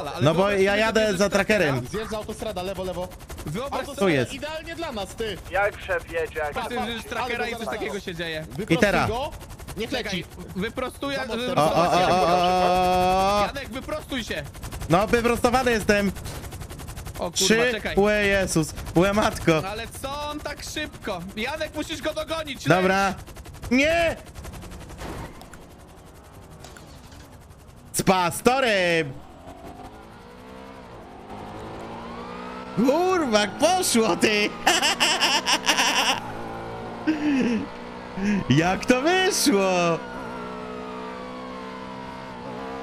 ale No bo wyobraź ja sobie, jadę że bierzesz za trackerem. Zjeżdża autostrada, lewo, lewo. Wyobraź Tu sobie, jest. Idealnie dla nas, ty. Jak szef jedzie, jak że bierzesz trackera i coś takiego się dzieje. Wyprostuj teraz. go. Niech Czekaj, leci. wyprostuję... Za mocno. O. Janek, wyprostuj się! No, wyprostowany jestem. O kurwa, 3, czekaj. łe Jezus, łe matko. Ale co on tak szybko? Janek, musisz go dogonić! Dobra. Nie! Z pastorem! Kurwa, jak poszło ty! Jak to wyszło?